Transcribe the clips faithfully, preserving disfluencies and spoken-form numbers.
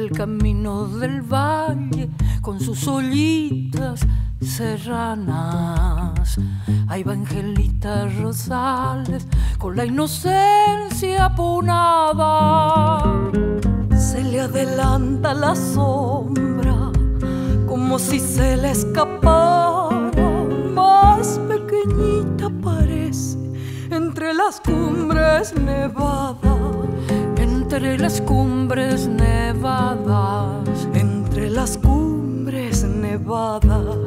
el camino del valle con sus ollitas serranas. Ahí va Angelita Rosales con la inocencia punada. Se le adelanta la sombra como si se le escapara. Más pequeñita parece entre las cumbres nevadas. Entre las cumbres nevadas. Entre las cumbres nevadas.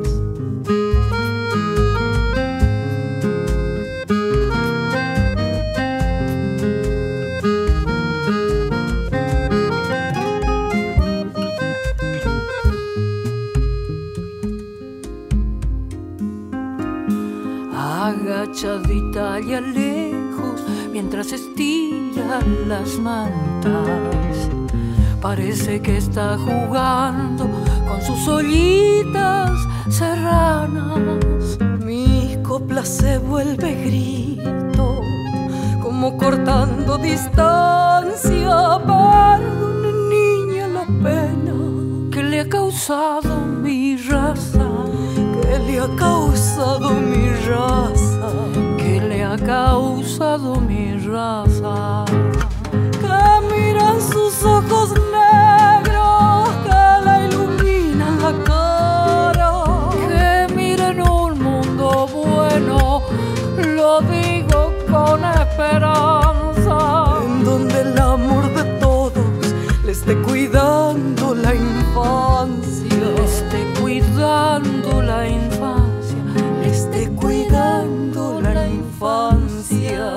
Agachadita allá lejos mientras estira las mantas, parece que está jugando con sus ollitas serranas. Mi copla se vuelve grito, como cortando distancia. Perdone, niña, la pena que le ha causado mi raza. Que le ha causado mi raza. Que le ha causado mi raza. Que miran sus ojos negros que la iluminan la cara. Que miren un mundo bueno, lo digo con esperanza. En donde el amor de todos le esté cuidando la infancia. Le esté cuidando la infancia. Le esté cuidando la infancia.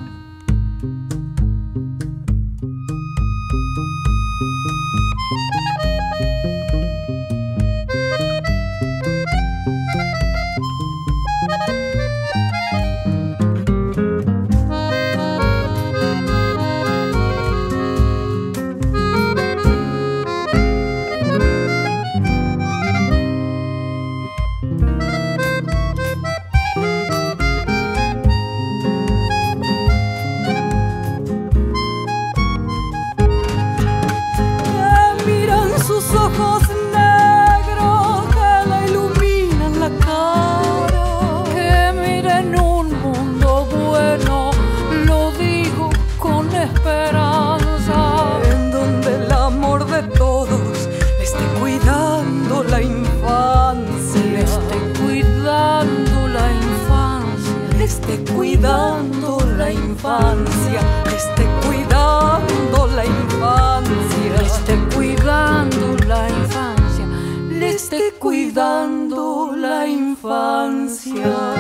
Cuidando la infancia, esté cuidando la infancia, le esté cuidando la infancia, le esté cuidando la infancia.